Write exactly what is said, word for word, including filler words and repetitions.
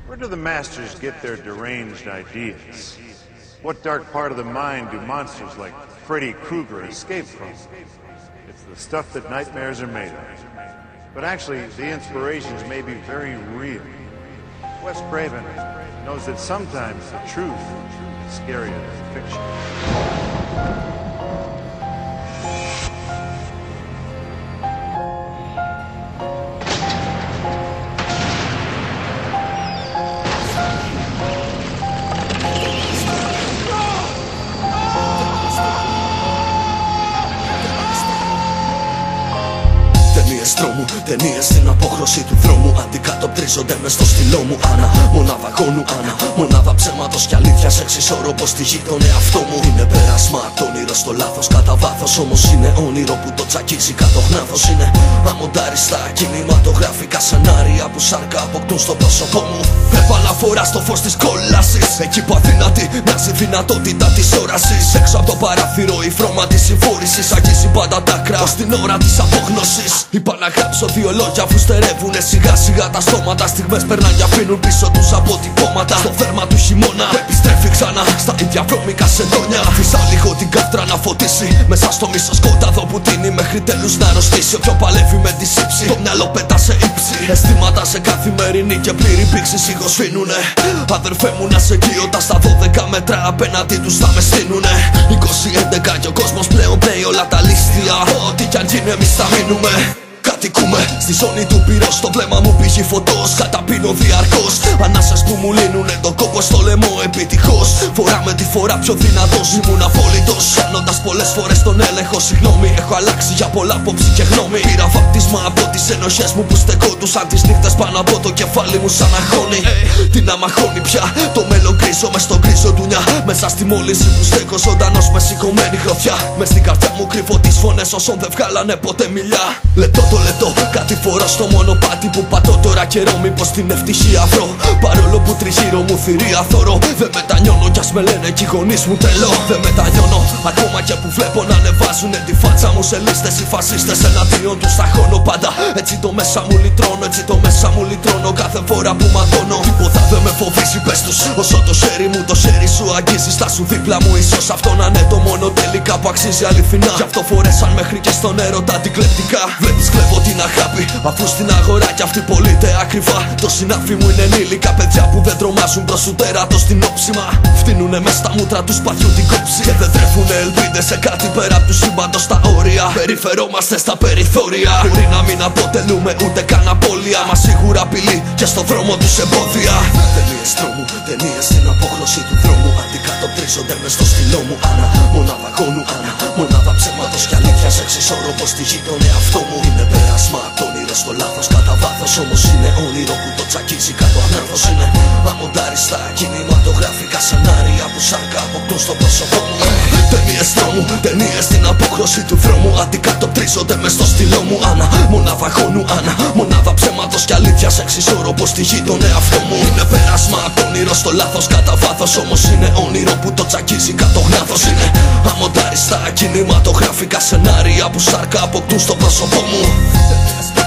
Where do the masters get their deranged ideas? What dark part of the mind do monsters like Freddy Krueger escape from? It's the stuff that nightmares are made of. But actually, the inspirations may be very real. Wes Craven knows that sometimes the truth is scarier than fiction. Τρόμου, ταινίες στην απόχρωση του δρόμου αντικατοπτρίζονται μες στο στυλό μου. Άνα, μονάδα γόνου, άνα, μονάδα ψέματος κι αλήθειας εξισορροπώ στη γη τον εαυτό μου. Είναι πέρασμα το όνειρο στο λάθος κατά βάθος, όμως είναι όνειρο που το τσακίζει κάτω γνάθος. Είναι αμοντάριστα κινηματογραφικά σενάρια που σάρκα αποκτούν στο πρόσωπό μου. Επαναφορά στο φως της κόλασης, εκεί που αδύνατη μοιάζει δυνατότητα της όρασης. Έξω από το παράθυρο η φρώμα της συμφόρησης αγγίζει πάντα τα άκρα ως την ώρα της απόγνωσης. Είπα να γράψω δύο λόγια αφού στερεύουνε σιγά σιγά τα στόματα. Στιγμές περνάνε και αφήνουν πίσω τους αποτυπώματα. Στο θέρμα του χειμώνα επιστρέφει ξανά στα ίδια βρώμικα σεντόνια. Αφήσα λίγο την κάφτρα να φωτίσει μέσα στο μισό σκόταδο που τίνει μέχρι τέλους να αρρωστήσει. Όποιο παλεύει με τη σύψη, το μυαλό πετά σε ύψη. Αισθήματα σε καθημερινή και πλήρη πήξη σιγοσφίνουνε. Αδερφέ μου να σε κοιότα στα δώδεκα μέτρα απέναντι τους θα με στείνουνε. είκοσι έντεκα και ο κόσμος πλέον πλέει όλα τα λίστια. Ό,τι κι αν γίνει εμείς θα μείνουμε. Κατοικούμε στη ζώνη του πυρός, το βλέμμα μου πηγεί φωτός. Καταπίνω διαρκώς, ανάσες που μου λύνουνε τον κόπο στο λαιμό επιτυχώς. Φορά με τη φορά πιο δυνατός, ήμουν απόλυτος. Κάνοντας πολλές φορές τον έλεγχο, συγγνώμη. Έχω αλλάξει για πολλά απόψη και γνώμη. Πήρα βάπτισμα από τις ενοχές μου που στεκόντουσαν τις νύχτες πάνω από το κεφάλι μου σαν αγχώνει. Τι να μαχώνει πια, το μέλλον κρίζω μες στο γκρίζο ντουνιά. Μέσα στη μόλυνση που στέκω ζωντανός με σηκωμένη γροθιά. Μες στην καρδιά μου κρύβω τις φωνές όσων δεν βγάλανε ποτέ μιλιά. Λεπτό το λεπτό, κάτι φορά στο μονοπάτι που πατώ τώρα καιρό. Μήπως την ευτυχία βρω, παρόλο που τριγύρω μου θηρία θωρώ. Δεν μετανιώνω κι ας με λένε κι οι γονείς μου τρελό. Δεν μετανιώνω, ακόμα και που βλέπω να ανεβάζουνε τη φάτσα μου σε λίστες οι φασίστες. Εναντίον τους θα χώνω πάντα. Έτσι το μέσα μου λυτρώνω, έτσι το μέσα μου λυτρώνω κάθε φορά που ματώνω. Τίποτα δεν με φοβίζει, πες τους. Όσο το χέρι μου, το χέρι σου αγγίζει, στα σου δίπλα μου. Ίσως αυτό να είναι το μόνο τελικά που αξίζει αληθινά. Γι' αυτό φορέσαν μέχρι και στον έρωτα την κλεπτικά. Βλέπεις κλέβω την αγάπη, αφού στην αγορά κι αυτή πωλείται ακριβά. Το συνάφι μου είναι ενήλικα παιδιά που δεν τρομάζουν προς ουτεράτο στην όψιμα. Φτύνουνε μες στα μούτρα τους παθιού την κόψη. Και δεν τρέφουνε ελπίδες σε κάτι πέρα απ' του σύμπαντος στα όρια. Περιφερόμαστε στα περιθώρια. Μπορεί να μην αποτελούμε ούτε καν απώλεια, μα σίγουρα απειλή και στο δρόμο τους εμπόδια. Ταινίες τρόμου, ταινίες στην απόχρωση του δρόμου αντικατοπτρίζονται μες στο στυλό μου. Άνα, μονάδα γόνου, άνα, μονάδα ψέματος κι αλήθειας εξισορροπώ στη γη τον εαυτό μου. Είναι πέρασμα το όνειρο στο λάθος κατά βάθος, όμως είναι όνειρο που το τσακίζει κάτω ανάθος. Είναι αμοντάριστα κινηματογραφικά σενάρια που σάρκα αποκτούν στο πρόσωπό μου. Ταινίες τρόμου, ταινίες στην απόχρωση του δρόμου αντικατοπτρίζονται μες στο στυλό μου. Άνα, μονάδα γόνου, άνα, μονάδα ψέματος κι αλήθειας εξισορροπώ στη γη τον εαυτό μου. Είναι πέρασμα το όνειρο στο λάθος κατά βάθος, όμως είναι όνειρο που το τσακίζει κάτω γνάθος. Είναι αμοντάριστα κινηματογραφικά σενάρια που σάρκα αποκτούν στο πρόσωπό μου.